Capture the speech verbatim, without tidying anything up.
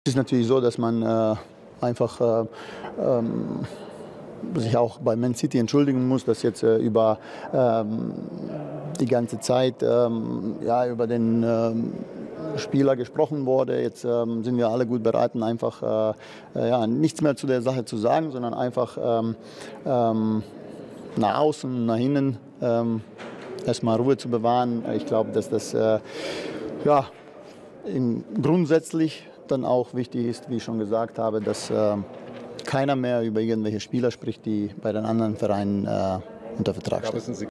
Es ist natürlich so, dass man äh, einfach äh, ähm, sich auch bei Man City entschuldigen muss, dass jetzt äh, über ähm, die ganze Zeit ähm, ja, über den ähm, Spieler gesprochen wurde. Jetzt ähm, sind wir alle gut beraten, einfach äh, ja, nichts mehr zu der Sache zu sagen, sondern einfach ähm, ähm, nach außen, nach innen ähm, erstmal Ruhe zu bewahren. Ich glaube, dass das äh, ja, in, grundsätzlich dann auch wichtig ist, wie ich schon gesagt habe, dass äh, keiner mehr über irgendwelche Spieler spricht, die bei den anderen Vereinen äh, unter Vertrag stehen.